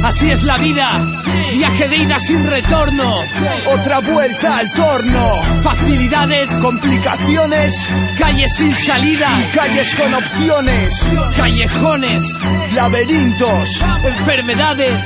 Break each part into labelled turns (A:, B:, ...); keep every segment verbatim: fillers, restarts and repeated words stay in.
A: Así es la vida, viaje de ida sin retorno.
B: Otra vuelta al torno.
A: Facilidades,
B: complicaciones,
A: calles sin salida,
B: calles con opciones,
A: callejones,
B: laberintos,
A: enfermedades,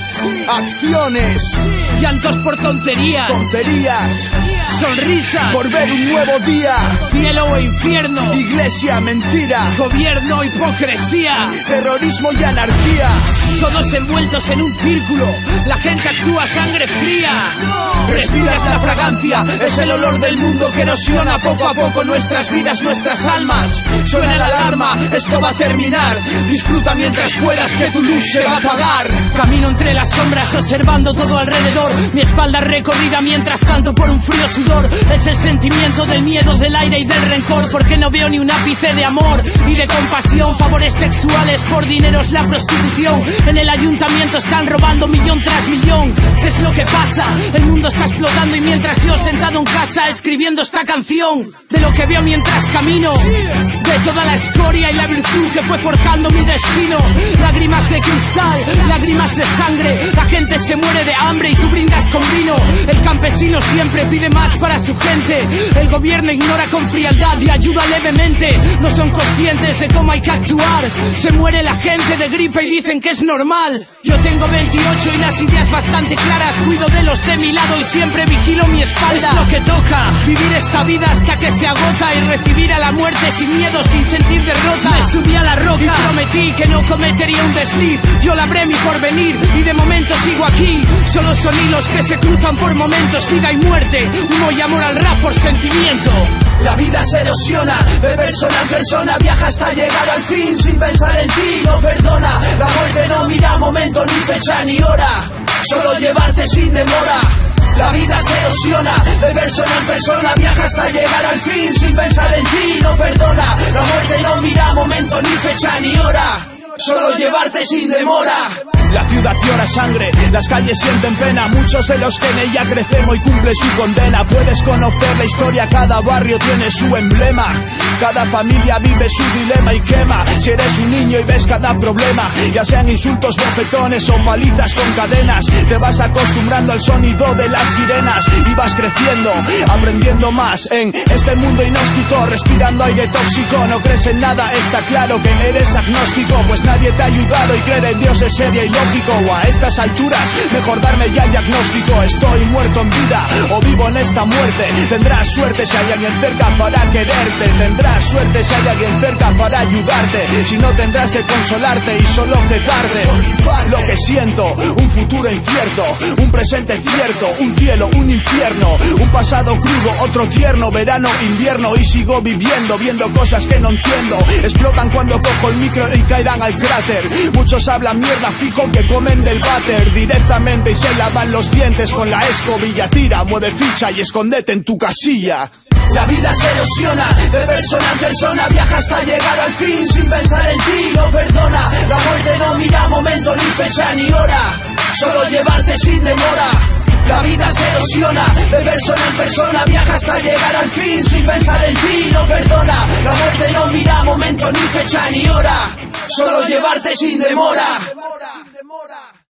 B: acciones,
A: llantos por tonterías,
B: tonterías,
A: sonrisas
B: por ver un nuevo día,
A: cielo o infierno,
B: iglesia, mentira,
A: gobierno, hipocresía,
B: terrorismo y anarquía.
A: Todos envueltos en un círculo, la gente actúa a sangre fría. Respiras la fragancia, es el olor del mundo que erosiona poco a poco nuestras vidas, nuestras almas. Suena la alarma, esto va a terminar. Disfruta mientras puedas, que tu luz se va a apagar. Camino entre las sombras observando todo alrededor, mi espalda recorrida mientras tanto por un frío sudor. Es el sentimiento del miedo, del aire y del rencor, porque no veo ni un ápice de amor y de compasión. Favores sexuales por dinero es la prostitución. En el ayuntamiento están robando millón tras millón. ¿Qué es lo que pasa? El mundo está explotando y mientras yo sentado en casa escribiendo esta canción, de lo que veo mientras camino, de toda la escoria y la virtud que fue forjando mi destino. Lágrimas de cristal, lágrimas de sangre, la gente se muere de hambre y tú brindas con vino. El campesino siempre pide más para su gente, el gobierno ignora con frialdad y ayuda levemente. No son conscientes de cómo hay que actuar, se muere la gente de gripe y dicen que es normal. Yo tengo veintiocho y las ideas bastante claras, cuido de los de mi lado y siempre vigilo mi espalda. Es lo que toca, vivir esta vida hasta que se agota y recibir a la muerte sin miedo, sin sentir derrota. Me subí a la roca y prometí que no cometería un desliz. Yo labré mi porvenir y de momento sigo aquí. Solo son hilos que se cruzan por momentos, vida y muerte, humo y amor al rap por sentimiento. La vida se erosiona, de persona en persona, viaja hasta llegar al fin, sin pensar en ti, no perdona. La muerte no mira momento, ni fecha, ni hora, solo llevarte sin demora. La vida se erosiona, de persona en persona, viaja hasta llegar al fin, sin pensar en ti, no perdona. La muerte no mira momento, ni fecha, ni hora, solo llevarte sin demora.
B: La ciudad llora sangre, las calles sienten pena, muchos de los que en ella crecen hoy cumple su condena. Puedes conocer la historia, cada barrio tiene su emblema, cada familia vive su dilema y quema. Si eres un niño y ves cada problema, ya sean insultos, bofetones o palizas con cadenas, te vas acostumbrando al sonido de las sirenas y vas creciendo, aprendiendo más en este mundo inhóspito, respirando aire tóxico. No crees en nada, está claro que eres agnóstico, pues nadie te ha ayudado y creer en Dios es seria y lógico. O a estas alturas, mejor darme ya el diagnóstico. Estoy muerto en vida o vivo en esta muerte. Tendrás suerte si hay alguien cerca para quererte, tendrás suerte si hay alguien cerca para ayudarte. Si no, tendrás que consolarte y solo quedarte. Lo que siento, un futuro incierto, un presente cierto, un cielo, un infierno, un pasado crudo, otro tierno, verano, invierno, y sigo viviendo, viendo cosas que no entiendo. Explotan cuando cojo el micro y caerán al cráter. Muchos hablan mierda, fijo que comen del váter directamente y se lavan los dientes con la escobilla. Tira, mueve ficha y escóndete en tu casilla.
A: La vida se erosiona, de persona en persona, viaja hasta llegar al fin, sin pensar en ti, no perdona. La muerte no mira momento, ni fecha, ni hora, solo llevarte sin demora. La vida se erosiona, de persona en persona, viaja hasta llegar al fin, sin pensar en ti, no perdona. La muerte no mira momento, ni fecha, ni hora, solo llevarte sin demora.